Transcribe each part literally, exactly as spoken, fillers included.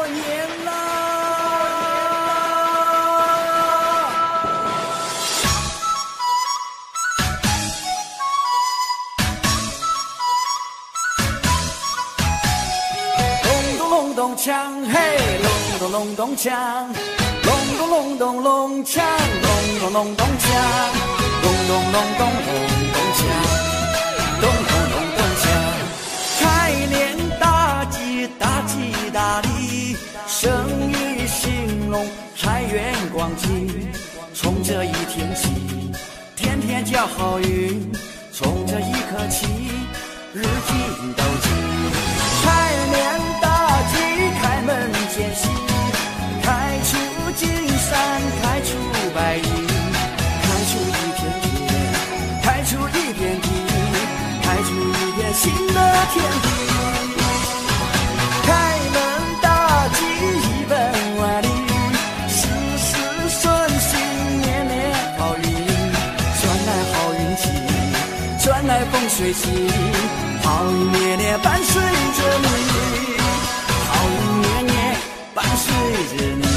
年啦！隆咚隆咚锵，嘿，隆咚隆咚锵，隆咚隆咚隆锵，隆咚隆咚锵，隆咚隆咚隆咚锵，咚咚隆咚锵。开年大吉大吉大利，生意兴隆，财源广进。从这一天起，天天交好运。从这一刻起，日进斗金。开年大吉，开门见喜，开出金山，开出白云，开出一片天，开出一片地，开出一片新的天地。开门大吉，一本万利，事事顺心，年年好运，转来好运气，转来风水气，好运年年伴随着你，好运年年伴随着你。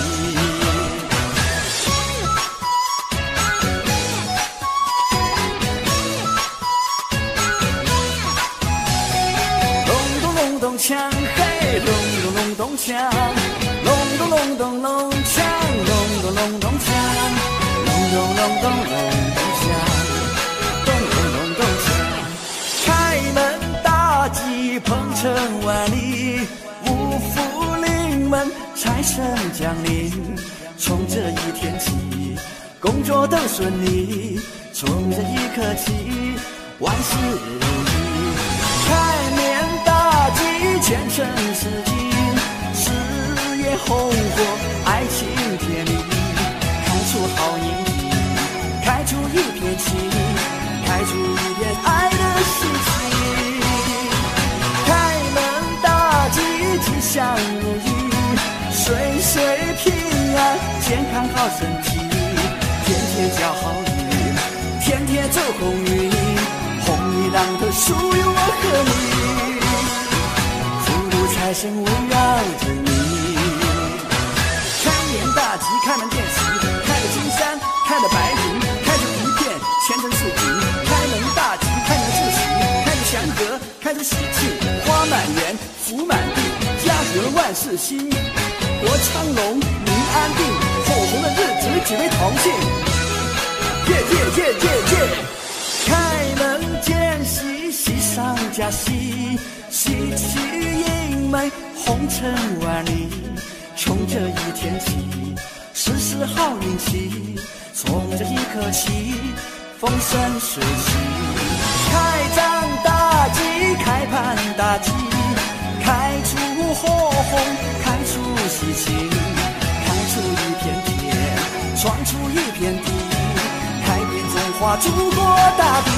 隆咚隆咚锵，嘿，隆咚隆咚锵，隆咚隆咚隆锵，隆咚隆咚锵，隆咚隆咚隆咚锵，咚咚隆咚锵。开门大吉，鹏程万里，五福临门，财神降临。从这一天起，工作都顺利。从这一刻起，万事如意。开年大吉，前程似锦，事业红火，爱情甜蜜。开出好姻缘，开出一片情，开出一片爱的事情。开门大吉，吉祥如意，岁岁平安，健康好身体，天天交好运，天天走鸿运，红运当头属于我和你，福禄财神围绕着你。开年大吉，开门见喜，开了金山，开了白云，开出一片前程似锦。开门大吉，开门祝喜，开出祥和，开出喜气，花满园，福满地，家和万事兴，国昌隆，民安定，火红的日子只为同庆。耶耶耶耶耶！开门见喜，喜上加喜，喜气盈门，红尘万里。从这一天起，事事好运气。从这一刻起，风生水起。开张大吉，开盘大吉，开出火红，开出喜庆，开出一片天，闯出一片地，开遍中华祖国大地。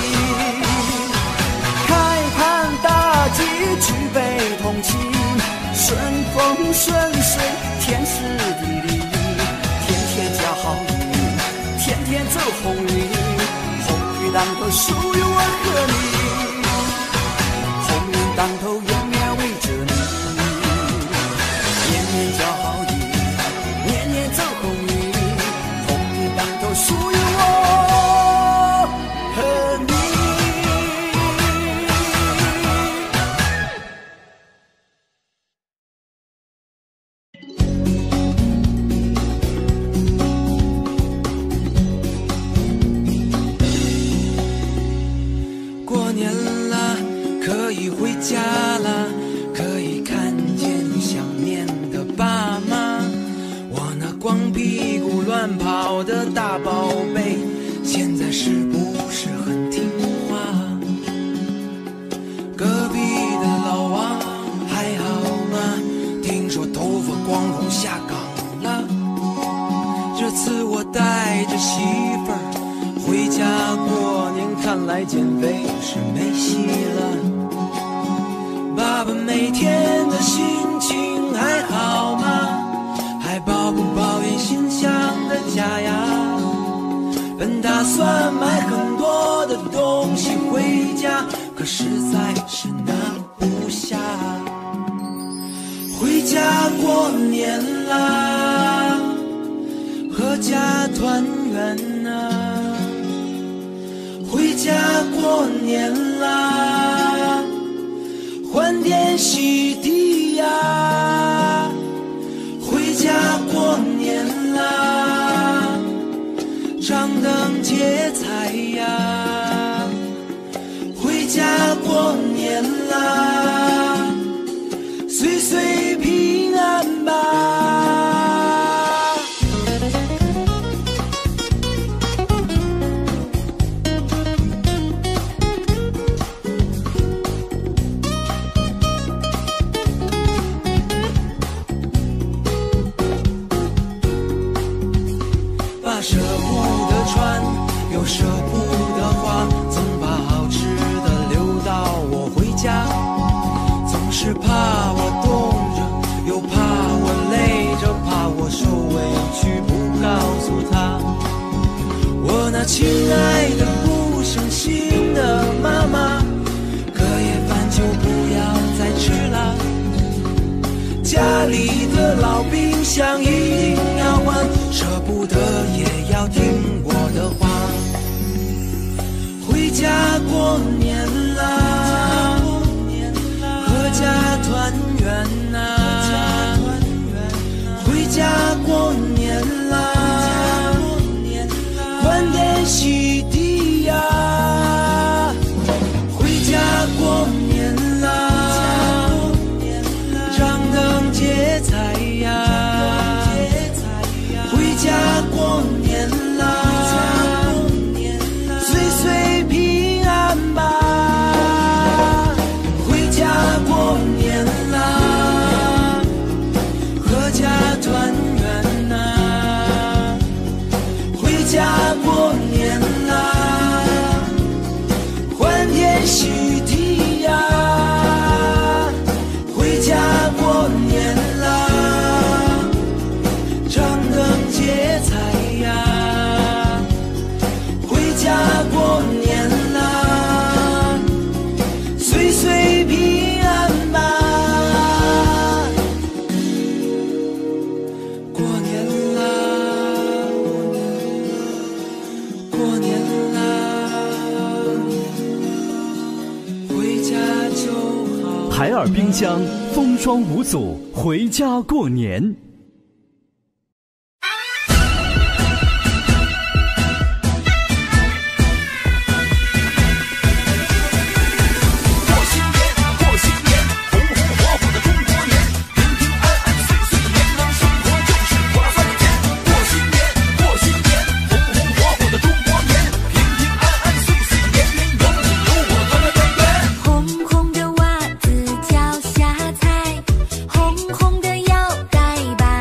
开盘大吉，举杯同庆，顺风顺水，天时地利，天天交好运，天天走鸿运，鸿运当头属于我和你，鸿运当头永远围着你，年年交好运，年年走鸿运，鸿运当头属于我和你。 过年啦，可以回家啦，可以看见想念的爸妈。我那光屁股乱跑的大宝贝，现在是不是很听话？隔壁的老王还好吗？听说头发光荣下岗了。这次我带着媳妇儿回家过年，看来减肥是没戏了。爸爸每天的心情还好吗？还抱不抱怨心想的家呀？本打算买很多的东西回家，可实在是拿不下。回家家过年啦，阖家团圆呐，回家过年啦，欢天喜地呀，回家过年啦，张灯结彩呀，回家过年啦，岁岁平安吧。把舍不得穿，又舍不得花，总把好吃的留到我回家。总是怕我冻着，又怕我累着，怕我受委屈不告诉他。我那亲爱的不省心的妈妈，隔夜饭就不要再吃了，家里的老冰箱一定要换，舍不得也要听我的话。回家过年啦，阖家团圆呐，回家过年啦，欢天喜地呀，回家过年啦，张灯结彩呀，回家过年啦，岁岁平安吧。回家过年啦，阖家团圆呐，回家过年啦，欢天喜地呀，回家过年啦，张灯结彩呀，回家过年啦，岁岁平安吧。过年啦，过年啦，回家就好。 海尔冰箱，风霜无阻，回家过年。 红红的袜子脚下踩，红红的腰带把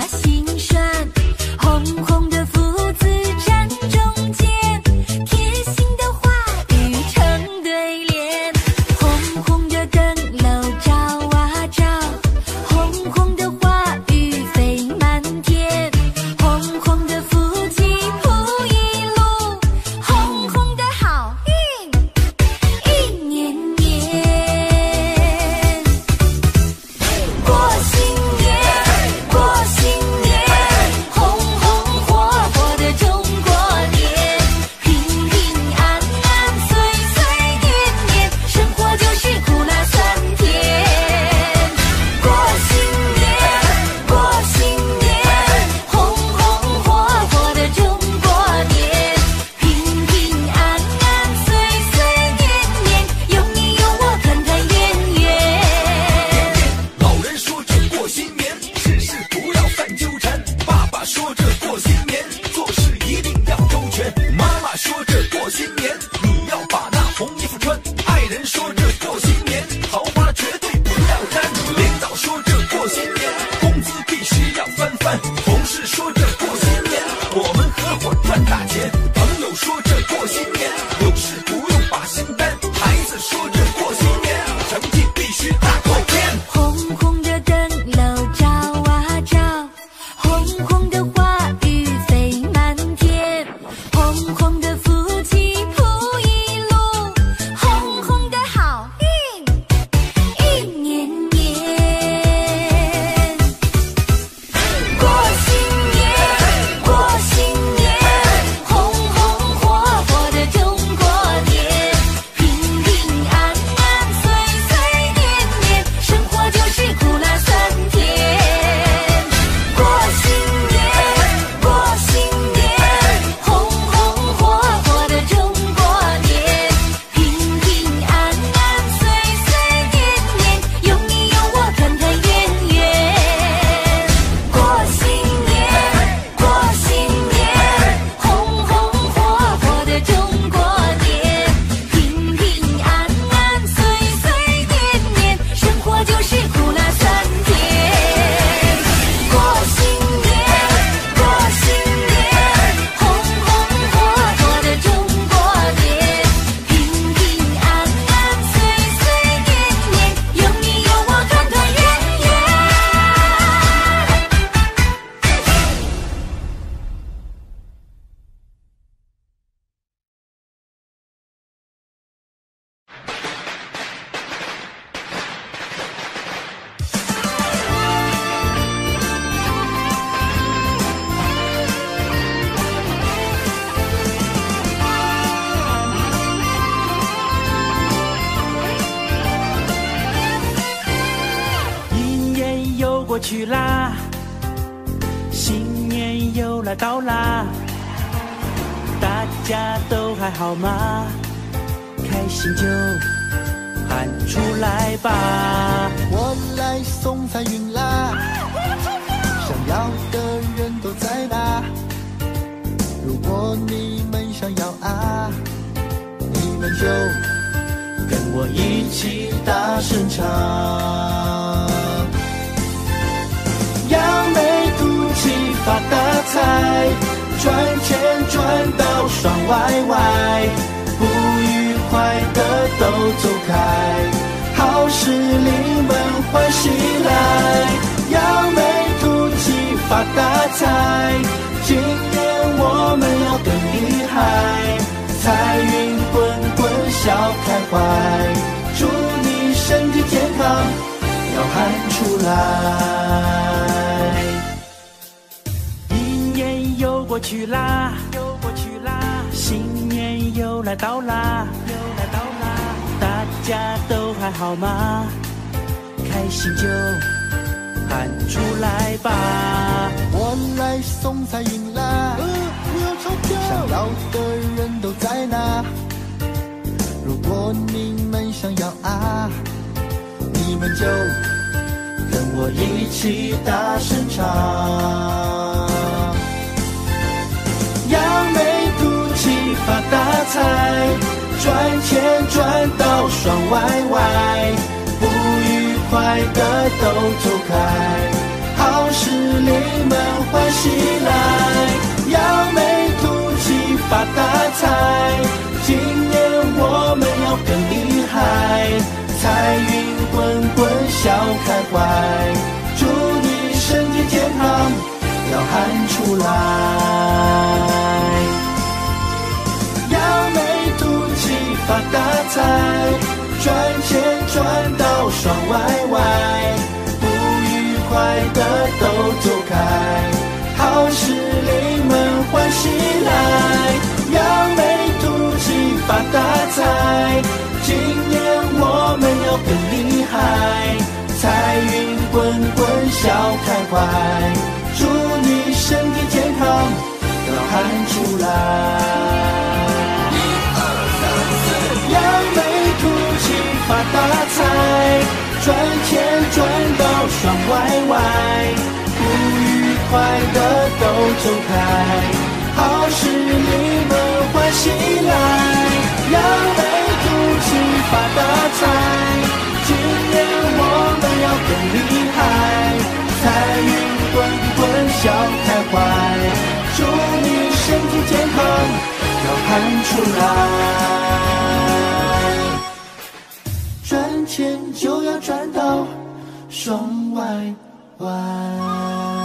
过去啦，新年又来到啦，大家都还好吗？开心就喊出来吧！ 我来送财运啦，想要的人都在吧？如果你们想要啊，你们就跟我一起大声唱。扬眉吐气发大财，赚钱赚到爽歪歪，不愉快的都走开，好事临门欢喜来。扬眉吐气发大财，今年我们要更厉害，财运滚滚笑开怀，祝你身体健康，要喊出来。 一年又过去啦，又过去啦，新年又来到啦，又来到啦，大家都还好吗？开心就喊出来吧！ 我来送财运啦，呃、不要钞票，想要的人都在哪？如果你们想要啊，你们就跟我一起大声唱。扬眉吐气发大财，赚钱赚到爽歪歪，不愉快的都走开，好事临门欢喜来。扬眉吐气发大财，今年我们要更厉害，财运滚滚笑开怀，祝你身体健康，要喊出来。扬眉吐气发大财，赚钱赚到爽歪歪，不愉快的都走开，好事临门欢喜来。扬眉吐气发大财，今年我们要更厉害，财运滚滚笑开怀，祝你身体健康，要喊出来。扬眉吐气发大财，赚钱赚到爽歪歪，不愉快的都走开，好事临门欢喜来。扬眉吐气发大财，今年我们要更厉害，财运滚滚笑开怀，祝你身体健康，要喊出来。赚钱就要赚到爽歪歪。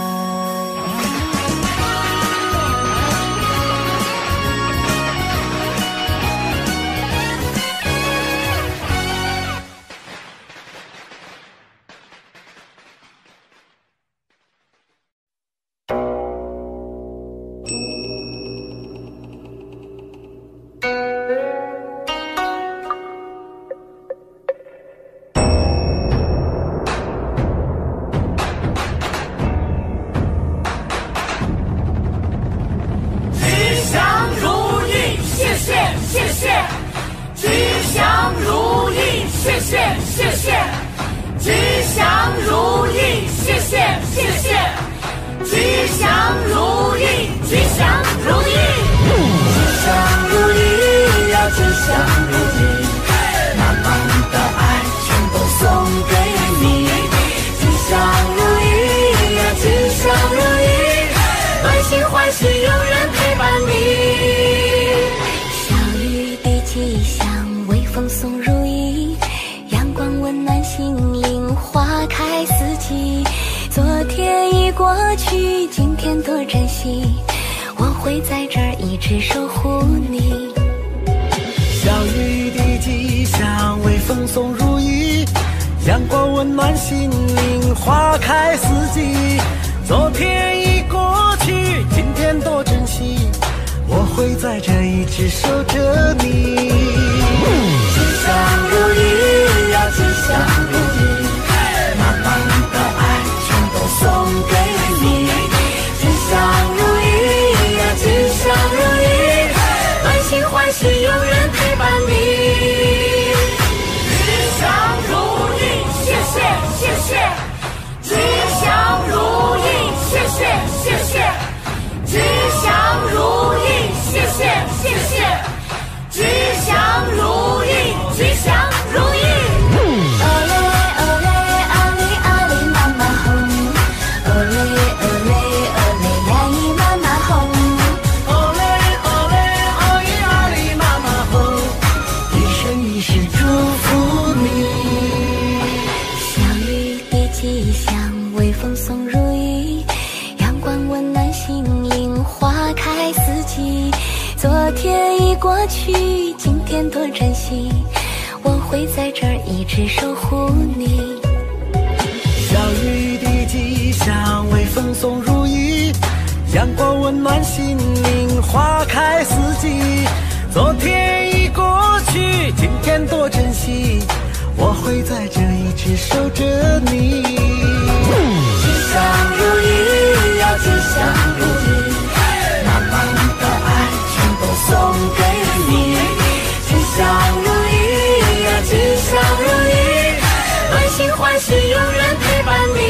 微风送如雨，阳光温暖心灵，花开四季。昨天已过去，今天多珍惜，我会在这儿一直守护你。 小雨滴迹响，微风送如雨，阳光温暖心灵，花开四季。昨天已过去，今天多珍惜，我会在这一直守着你。 吉祥如意呀，吉祥如意，满满的爱全都送给你。吉祥如意呀，吉祥如意，满心欢喜永远陪伴你。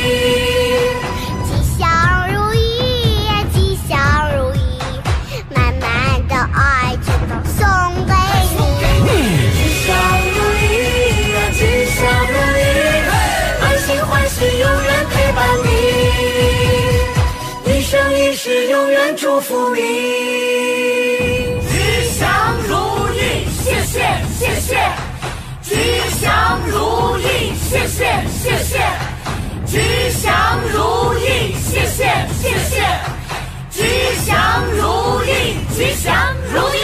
吉祥如意呀，吉祥如意，满满的爱全都送给你。 吉祥如意呀，吉祥如意，满心欢喜永远陪伴你，一生一世永远祝福你。 吉祥如意，谢谢谢谢。吉祥如意，谢谢谢谢。吉祥如意，谢谢谢谢。吉祥如意，吉祥如意。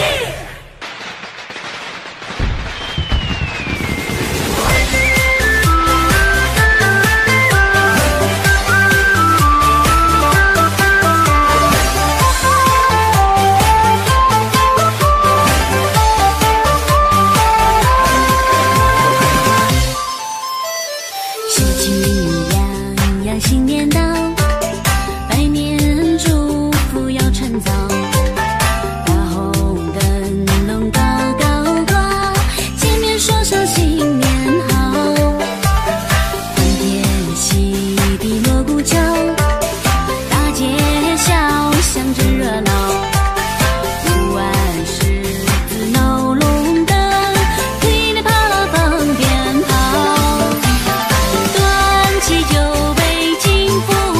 新年到，百年祝福要趁早，大红灯笼高高挂，见面说声新年好。欢天喜地锣鼓敲，大街小巷真热闹，五万狮子闹龙灯，噼里啪啦放鞭炮，端起酒杯敬父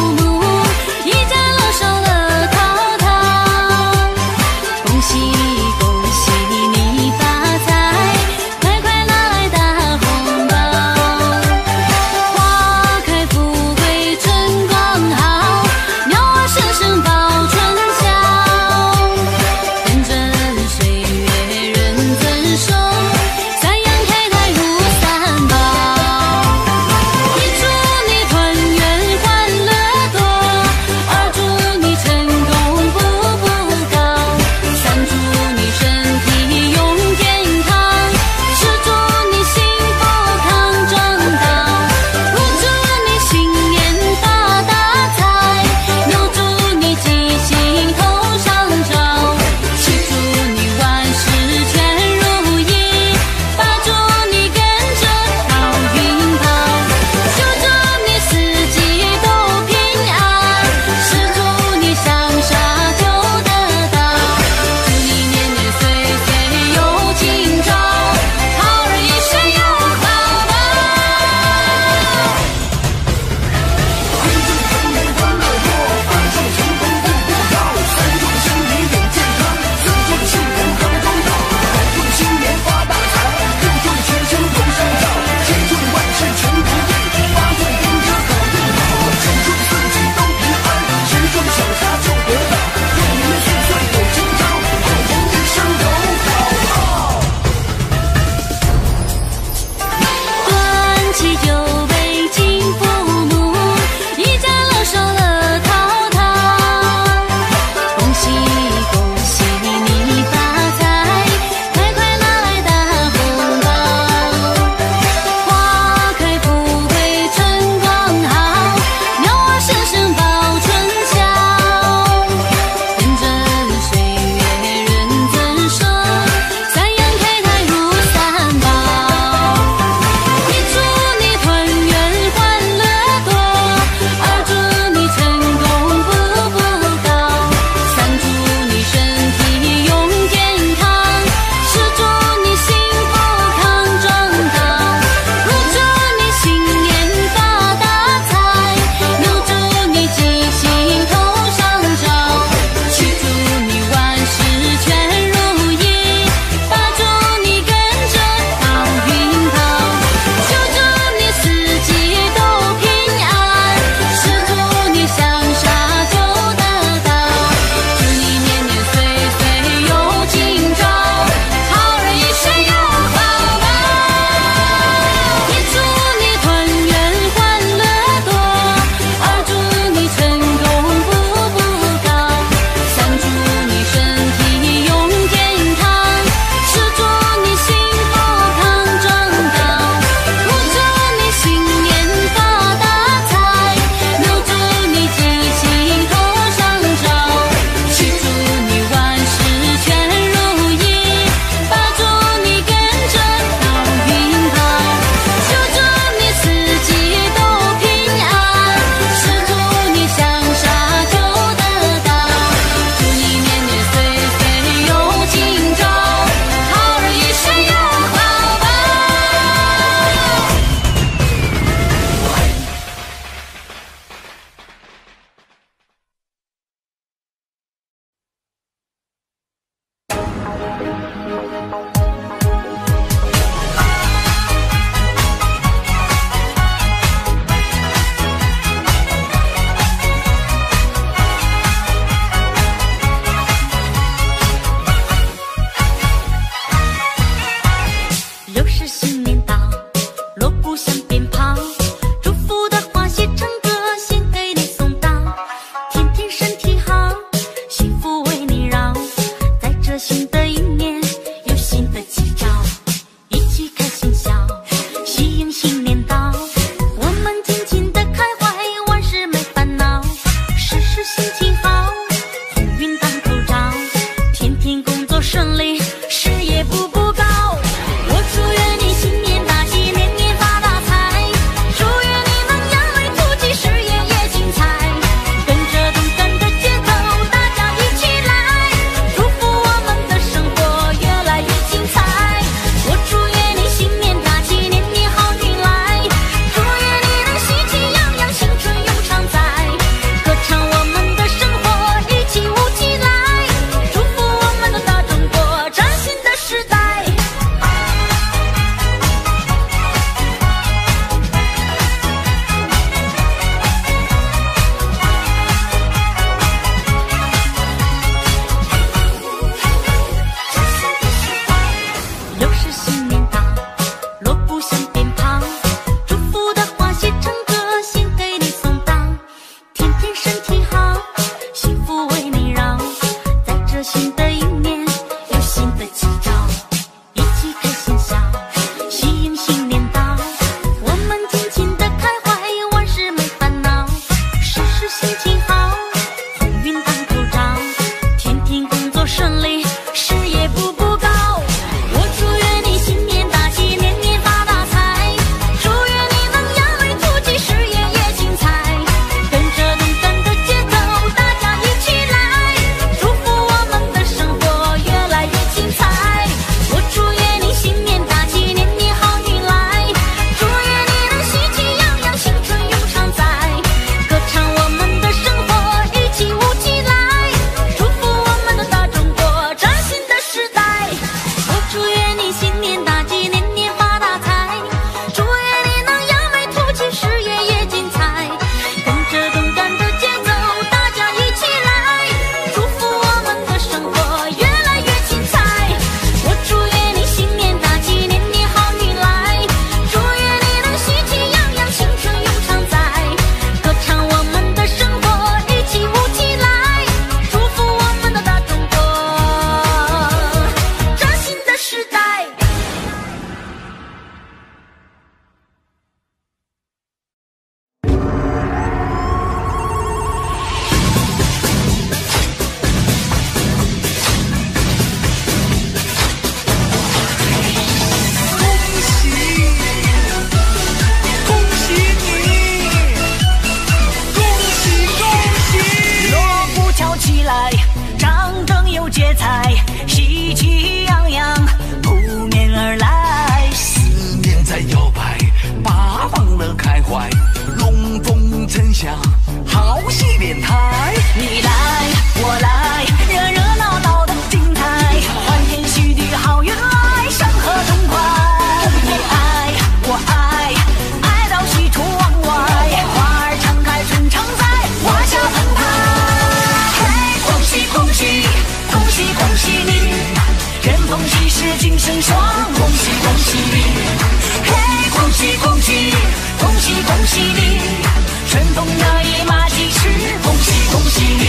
神爽，恭喜恭喜你，嘿，恭喜恭喜，恭喜恭喜你，春风得意马蹄驰，恭喜恭喜你。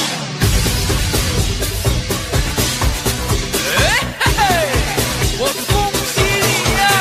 哎嘿嘿，我恭喜你呀！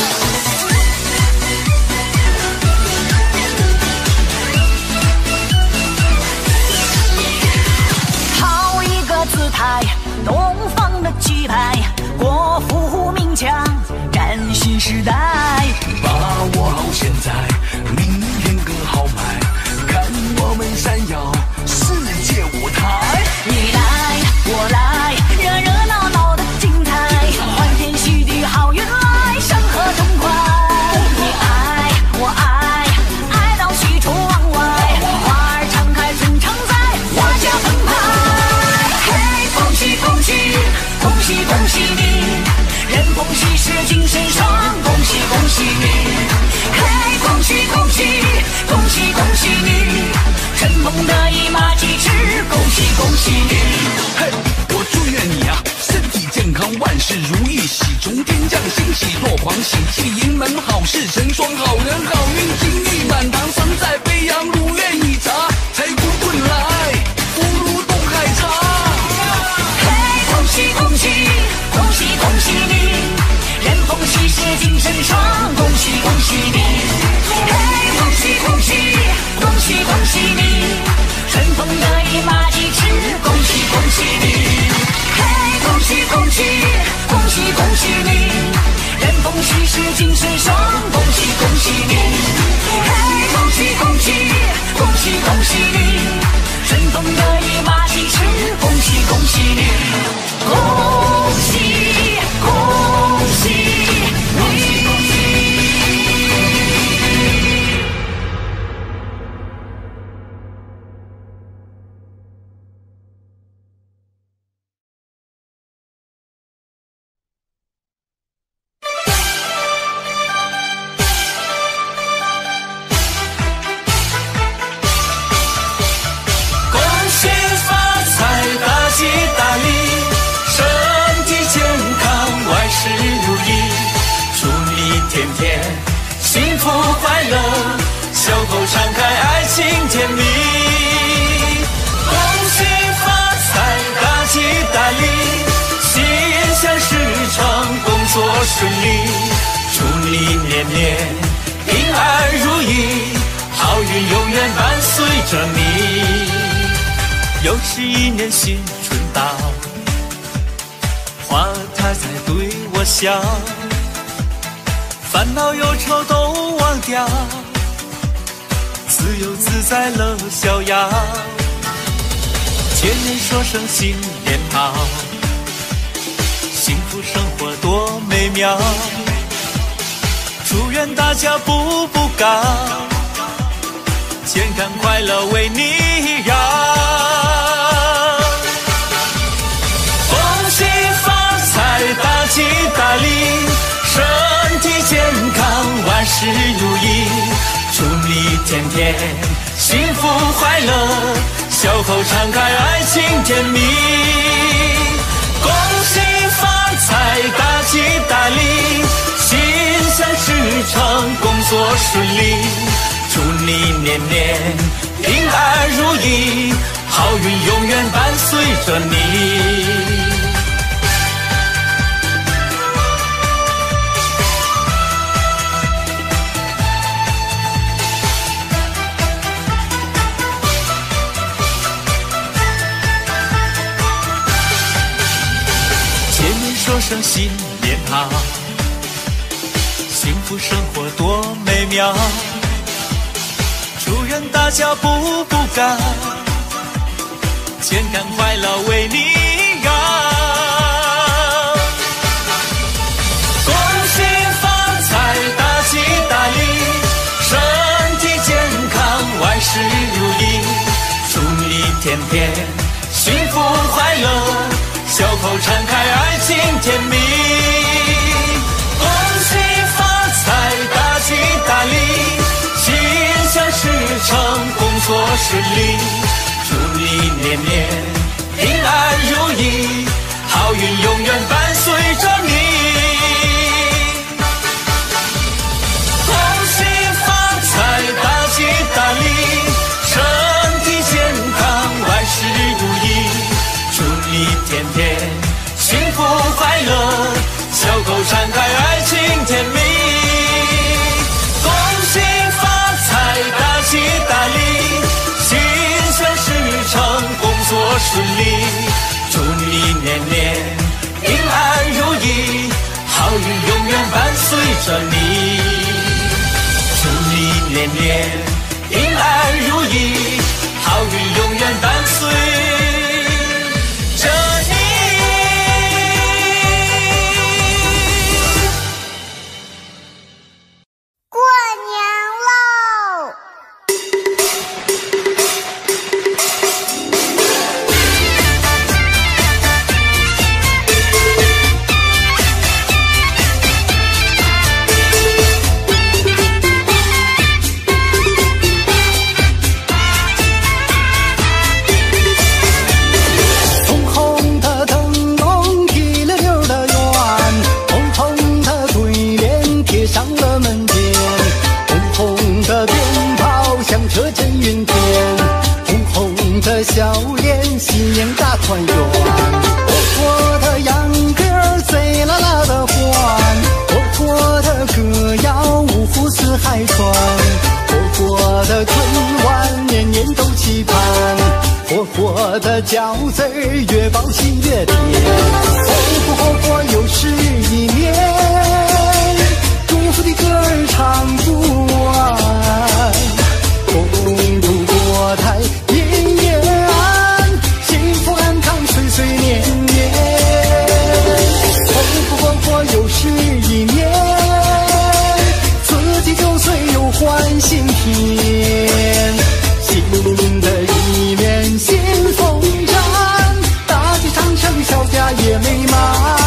好一个姿态，东方的气派，国富民强，崭新时代。 把握好现在，明天更好卖，看我们闪耀世界舞台。 你来我来，热热闹闹的精彩，欢天喜地好运来，山河痛快。你爱我爱，爱到喜出望外，花儿常开春常在，花家澎湃。嘿，恭喜恭喜，恭喜恭喜你，人逢喜事精神爽，恭喜恭喜你。嘿，恭喜恭喜，恭喜恭喜你，春风得意马蹄驰，恭喜恭喜你。 嘿，我祝愿你啊，身体健康，万事如意，喜从天降，欣喜若狂，喜气盈门，好事成双，好人好运，金玉满堂，神在飞扬，如愿以偿，财滚滚来，福如东海长。 嘿，恭喜恭喜，恭喜恭喜你，人逢喜事精神爽，恭喜恭喜你。嘿，恭喜恭喜，恭喜恭喜你，春风得意马蹄驰，恭喜恭喜你。嘿，恭喜恭喜，恭喜恭喜你，人逢喜事精神爽，恭喜恭喜你。嘿，恭喜恭喜，恭喜恭喜你，春风得意马蹄驰，恭喜恭喜你，恭喜恭喜你。 笑口常开，爱情甜蜜。恭喜发财，大吉大利，心想事成，工作顺利。祝你年年平安如意，好运永远伴随着你。又是一年新春到，花它在对我笑，烦恼忧愁都忘掉，自由自在乐逍遥。见人说声新年好，幸福生活多美妙。祝愿大家步步高，健康快乐为你绕。恭喜发财，大吉大利，身体健康，万事如意。祝你天天幸福快乐，笑口常开，爱情甜蜜。恭喜发财，大吉大利，心想事成，工作顺利。祝你年年平安如意，好运永远伴随着你。说声新年好，幸福生活多美妙。祝愿大家步步高，健康快乐为你绕。恭喜发财，大吉大利，身体健康，万事如意。祝你天天幸福快乐，笑口常开，爱情甜蜜。恭喜发财，大吉大利，心想事成，工作顺利。祝你年年平安如意，好运永远伴随着你。 年年平安如意，好运永远伴随着你。祝你年年平安如意，好运永远伴随着你。 过年喽！ 笑脸，新年大团圆，活活的秧歌贼啦啦的欢，活活的歌谣五湖四海传，活活的春晚年年都期盼，活活的饺子越包心越甜，活活活活又是一年，祝福的歌儿唱不完，共度国台年年幸福安康岁岁年年，活活活活又是一年，四季九岁又换新天，新的一年新风展，大吉长生小家也美满。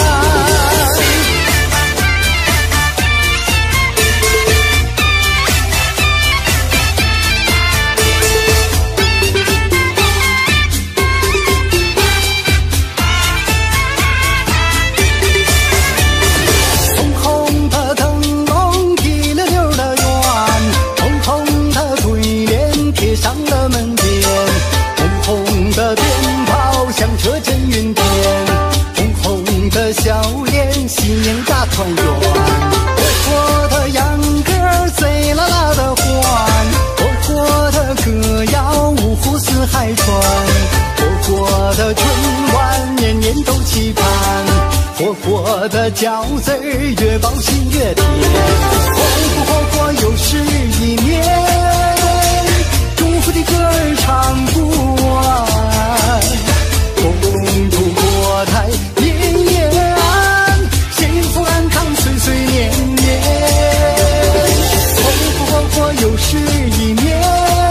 笑脸，新年大团圆，活活的秧歌贼啦啦的欢，活活的歌谣五湖四海传，活活的春晚年年都期盼，活活的饺子越包心越甜，活活活活又是一年，祝福的歌儿唱不完，共度国台年年幸福安康岁岁年年，活活活活又是一年，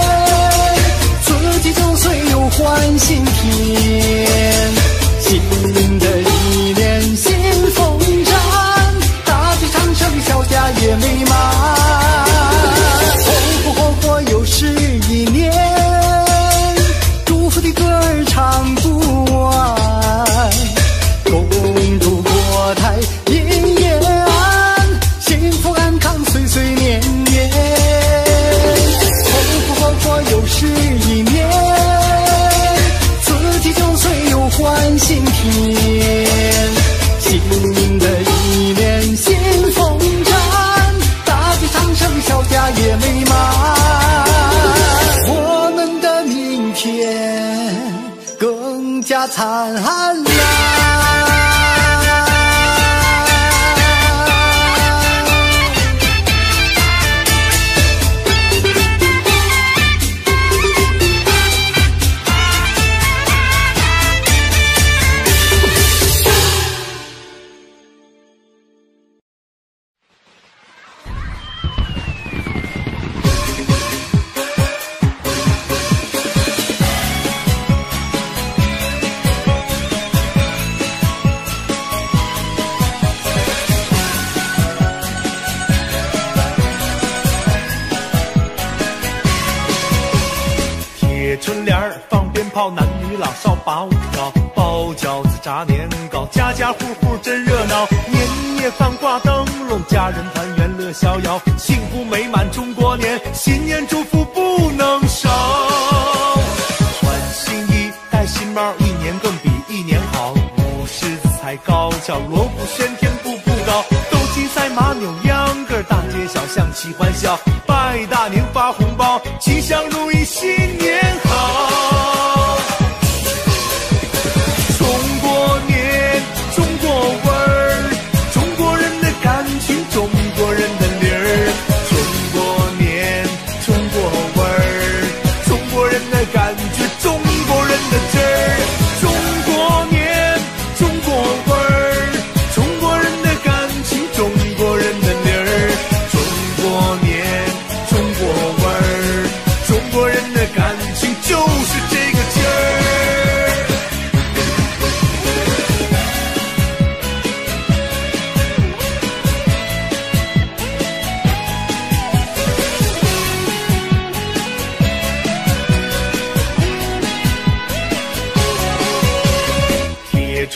四季九岁又换新天，新的一年新风展，大吉长生小家也美满，活活活活又是一年，祝福的歌儿唱不完，共度国台年年幸福安康岁岁年年，活活活活又是一年，四季九岁又换新天，新的一年新风展，大吉长生小家也美满，我们的明天更加灿烂。 春联儿放鞭炮，男女老少把舞跳，包饺子炸年糕，家家户户真热闹。年夜饭挂灯笼，家人团圆乐逍遥，幸福美满中国年，新年祝福不能少。穿新衣，戴新帽，一年更比一年好。舞狮子踩高跷，锣鼓喧天步步高，斗鸡赛马扭秧歌，大街小巷齐欢笑，拜大年发红包，吉祥如意新年好。中国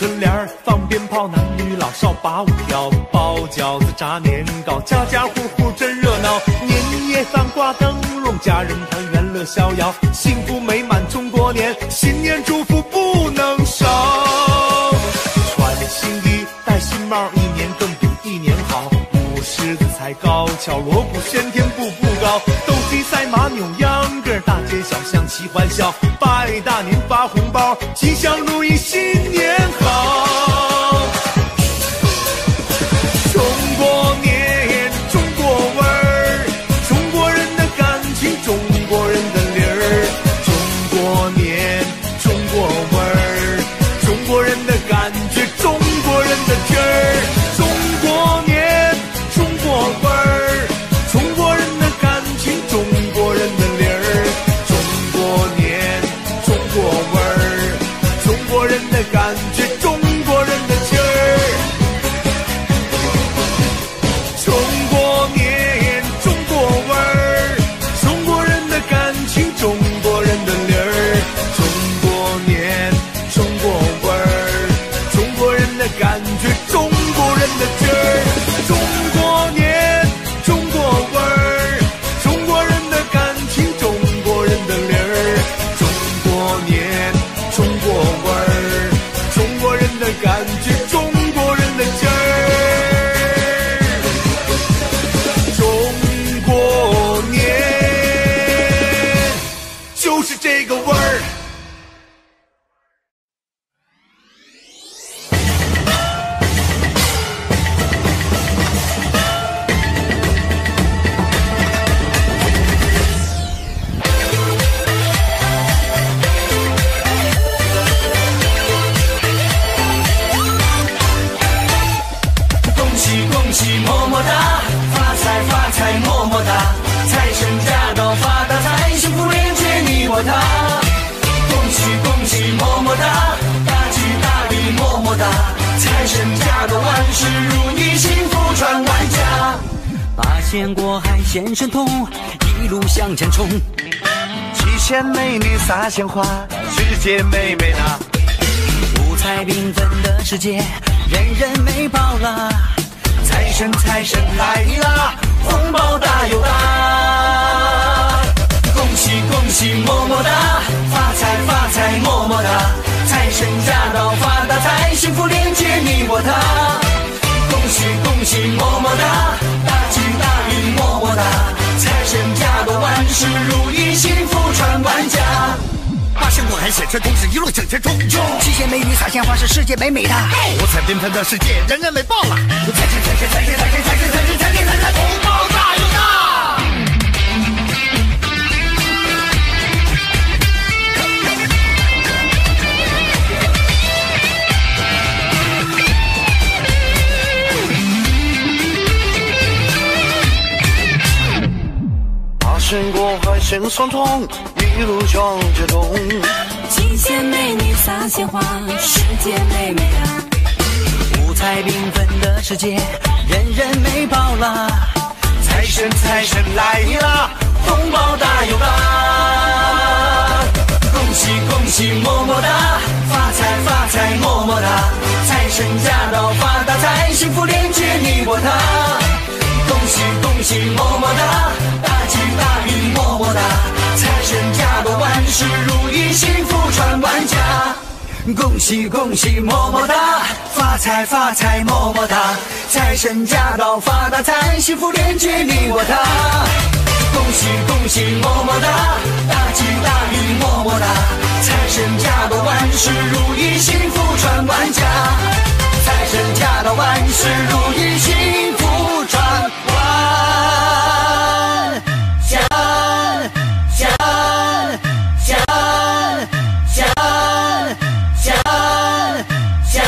春联儿，放鞭炮，男女老少把舞跳，包饺子炸年糕，家家户户真热闹。年夜饭挂灯笼，家人团圆乐逍遥，幸福美满中国年，新年祝福不能少。穿新衣，戴新帽，一年更比一年好。舞狮子踩高跷，锣鼓喧天步步高。斗鸡赛马扭秧歌，大街小巷齐欢笑。拜大年发红包，吉祥如意新年好。中国年，中国味儿，中国人的感情，中国人的理儿。中国年，中国味儿，中国人的感觉，中国人的劲儿。中国年，中国味儿，中国人的感情，中国人的理儿。中国年，中国味儿，中国人的感觉，中国人的劲儿。中国年，中国味儿，中国人的感情，中国人的理儿。中国年，中国味儿，中国人的感觉，中国人的劲儿。中国年，中国味儿，中国人的感情，中国人的理儿。中国年，中国味儿，中国人的感觉，中国人的劲儿。中国年就是这个味儿。 恭喜恭喜么么哒，发财发财么么哒，财神驾到发大财，幸福连接你我他。恭喜恭喜么么哒，大吉大利么么哒，财神驾到万事如意，幸福传万家。 八仙过海现神通，一路向前冲。 七仙美女撒鲜花，世界美美呐。 五彩缤纷的世界，人人美爆啦。 财神财神来啦，红包大又大。恭喜恭喜么么哒，发财发财么么哒，财神驾到发大财，幸福连接你我他。恭喜恭喜么么哒，大吉大利么么哒，财神驾到万事如意，幸福传万家。 八仙过海显神通，是一路向前冲。 七仙美女撒鲜花，是世界美美的。 五彩缤纷的世界，人人美爆了。财神财神财神财神财神财神财神财神，红包大又大。 八仙过海显神通，一路向前冲。 七仙美女撒鲜花，世界美美啊。 五彩缤纷的世界，人人美爆啦。 财神财神来啦，红包大又大。恭喜恭喜么么哒，发财发财么么哒，财神驾到发大财，幸福连接你我他。恭喜恭喜么么哒，大吉大利么么哒，财神驾到万事如意，幸福传万家。恭喜恭喜么么哒，发财发财么么哒，财神驾到发大财，幸福连接你我他。恭喜恭喜么么哒，大吉大利么么哒，财神驾到万事如意，幸福传万家。财神驾到万事如意，幸福传万家家家家家家。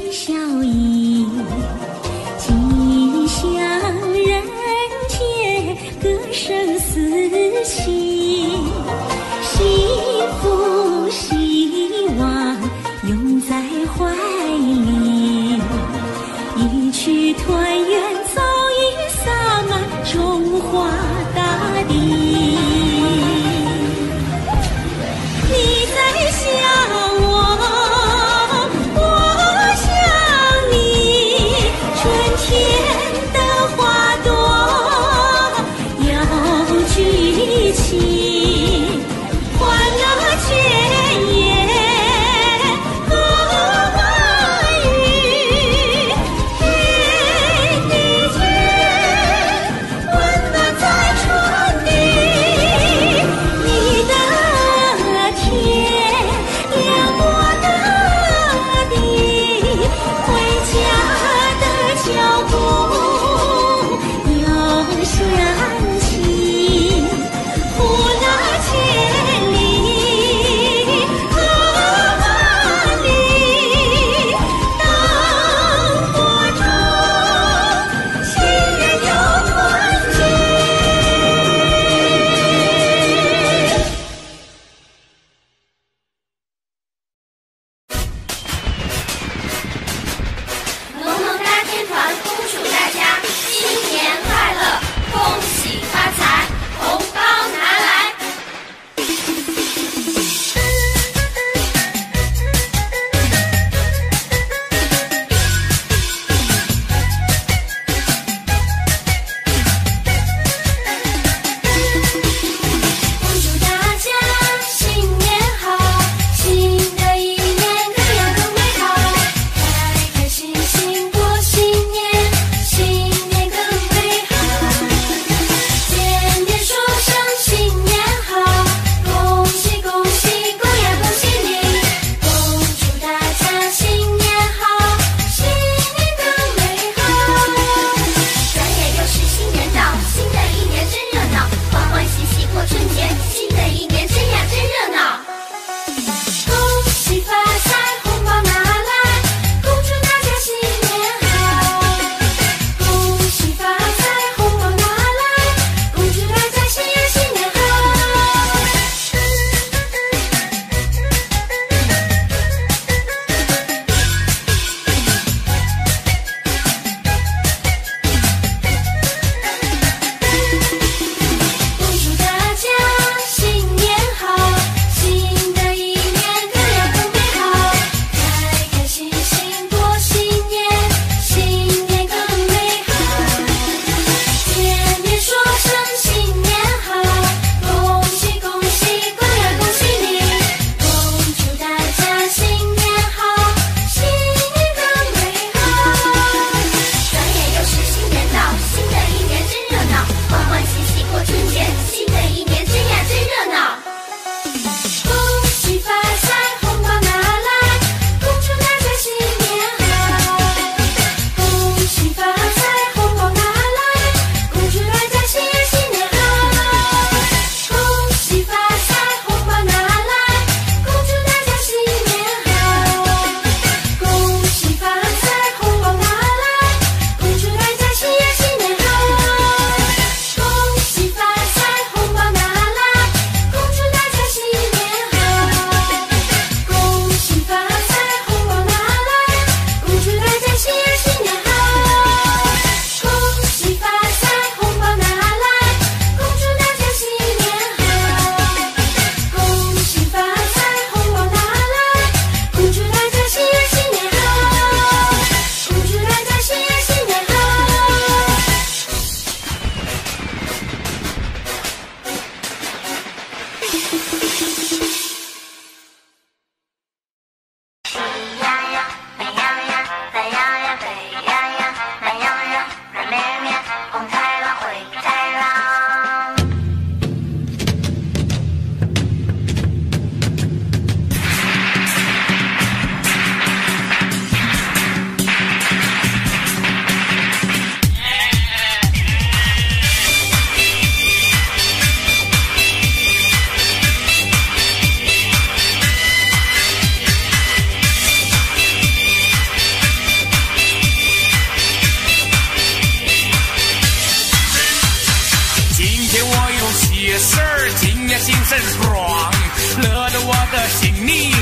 笑意，吉祥人间歌声四起，幸福希望拥在怀里，一曲团圆早已洒满中华大地。你在想我，我想你，春天的花朵要举起，欢乐田野和花语，给你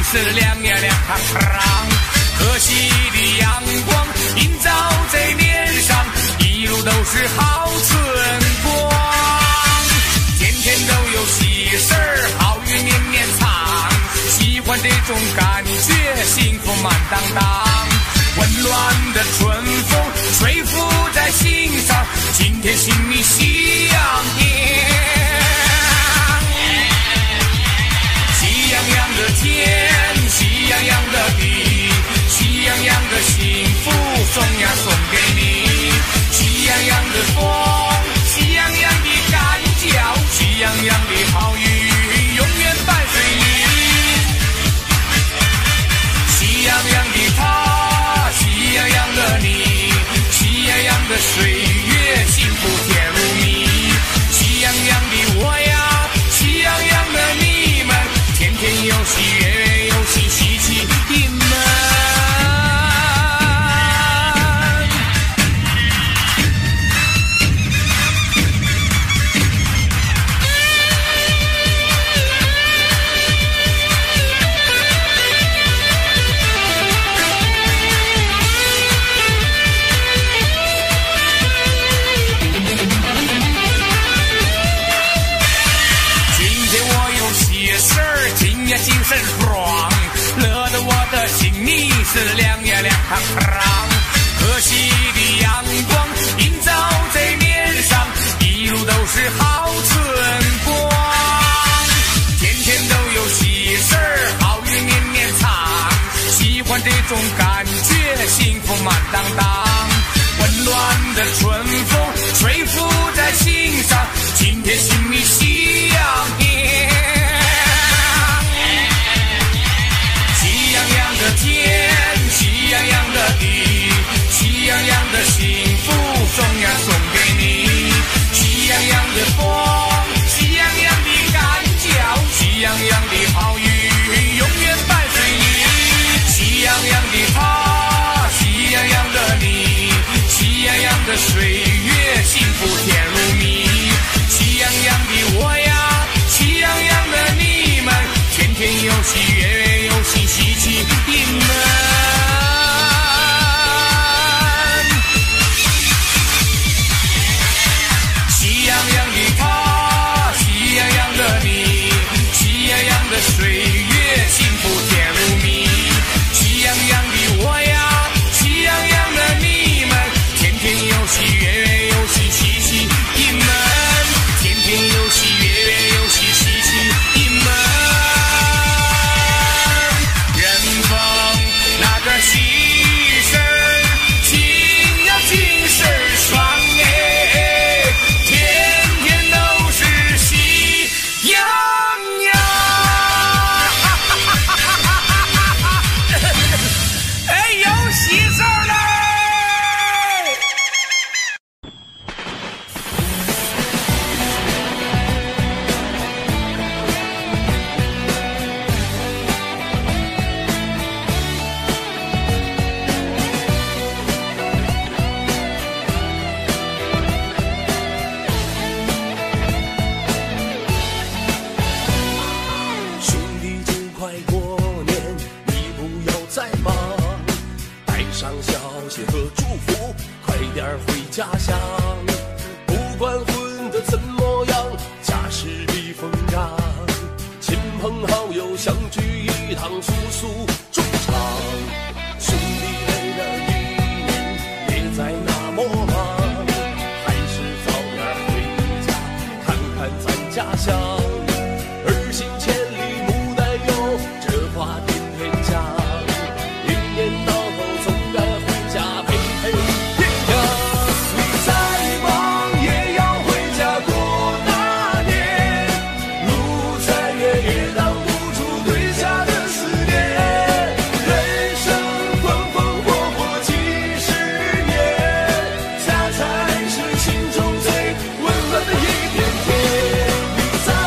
是亮呀亮堂堂，可惜的阳光映照在脸上，一路都是好春光。天天都有喜事儿，好运绵绵长，喜欢这种感觉，幸福满当当。温暖的春风吹拂在心上，今天心里喜洋洋。喜洋洋的天，喜洋洋的地，喜洋洋的幸福送呀送给你。喜洋洋的风，喜洋洋的感觉，喜洋洋的好运永远伴随你。喜洋洋的他，喜洋洋的你，喜洋洋的岁月，幸福甜如蜜。喜洋洋的我呀，喜洋洋的你们，天天有喜，月月有喜，喜气盈门。精神爽，乐得我的心里是亮呀亮堂堂。可惜的阳光映照在脸上，一路都是好春光。天天都有喜事儿，好运绵绵长，喜欢这种感觉，幸福满当当。温暖的春风吹拂在心上，今天心里喜洋洋。喜洋洋的天，喜洋洋的地，喜洋洋的幸福送呀送给你。喜洋洋的风，喜洋洋的感觉，喜洋洋的好运永远伴随你。喜洋洋的他，喜洋洋的你，喜洋洋的岁月，幸福甜如蜜。喜洋洋的我呀，喜洋洋的你们，天天有喜，月月有喜，喜气盈门。喜洋洋的他，喜洋洋的你，喜洋洋的岁月，幸福甜如蜜。喜洋洋的我呀，喜洋洋的你们，天天有喜，月月有喜，喜气盈门。天天有喜，月月有喜，喜气盈门。那个喜事儿，情呀情事儿爽哎，天天都是喜洋洋。哎，有喜事儿嘞！ 家乡，不管混得怎么样，家事必丰扬。亲朋好友相聚一堂，诉诉衷肠。兄弟累了一年，别再那么忙，还是早点回家，看看咱家乡。儿行千里母担忧，这话天天讲。一年到头总该回家陪陪爹娘。在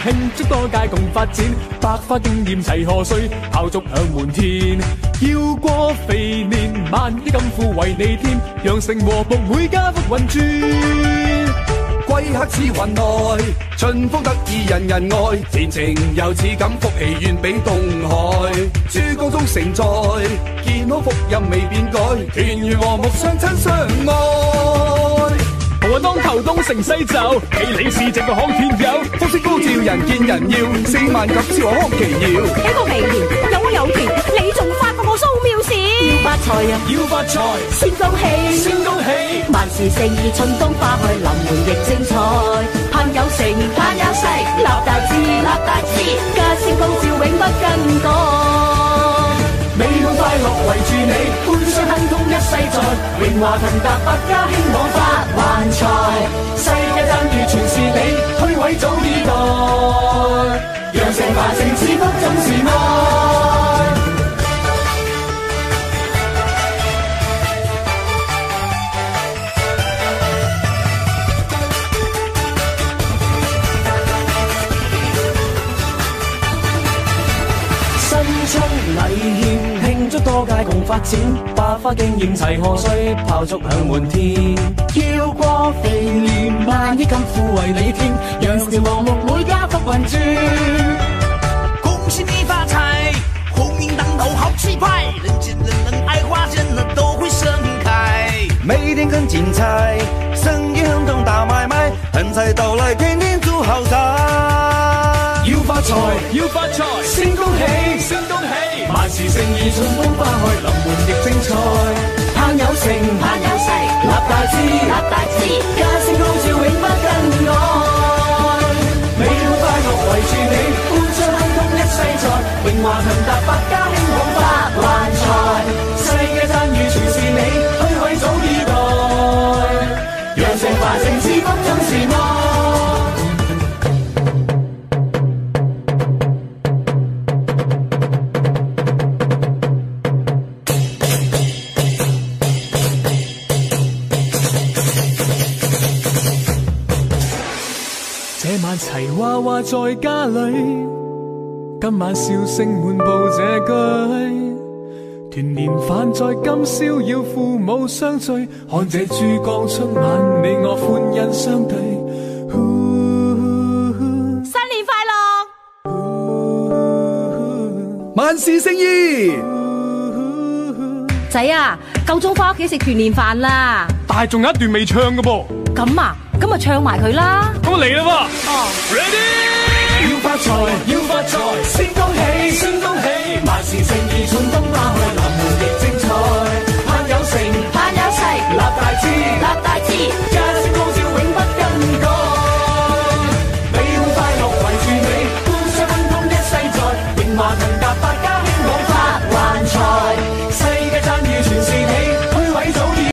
慶祝多屆共發展，百花經驗齊賀歲，炮竹響滿天。要過肥年，萬億金庫為你添，羊城和睦每家福運轉。 貴客似雲來，春風得意人人愛，前程又似錦福氣願比東海。珠江中承載，健康福蔭未變改，團圓和睦相親相愛。 我當頭東成西就，企理是整個康天佑，福星高照人見人要，四萬錦超康奇耀。 幾個肥年有我有田，你仲發過我蘇妙事。要發財啊！ 要發財， 先恭喜， 先恭喜， 萬事勝意，春風花開，臨門亦精彩。盼有成，盼有勢，立大志，立大志，家先高照，永不更改。 美滿快樂圍住你，歡相亨通一世在，榮華騰達百家興旺發橫財，世界讚譽全是你，虛偽早已代，羊城繁盛似福總是愛。 新春禮獻，慶祝多屆共發展，百花經驗齊賀歲，炮竹響滿天。要過肥年，萬億金庫為你添，羊城和睦每家福運轉。 恭喜你發財，鴻運當頭好氣派，人見人能愛花，人人都會盛開。 每天更精彩，生意亨通大買賣，橫財到來天天祝好彩。 要發財，要發財，先恭喜，先恭喜，萬事勝意，春風花開，臨門亦精彩。 盼有成，盼有勢，立大志，立大志，家聲高照，永不更改。 美好快樂圍住你，歡相亨通一世在，榮華騰達百家興旺發橫財，世界讚譽全是你，虛偽早已代，羊城繁盛似福總是愛。這晚齊娃娃在家裏，今晚笑聲滿佈這居。團年飯在今宵要父母相聚，看這珠江春晚，你我歡欣相對。 新年快樂，萬事勝意。 仔啊，夠鐘返屋企食團年飯啦。 但係仲有一段未唱嘅噃。 咁啊，咁咪唱埋佢啦。 咁嚟啦喎。 哦 ，Ready， 要發財。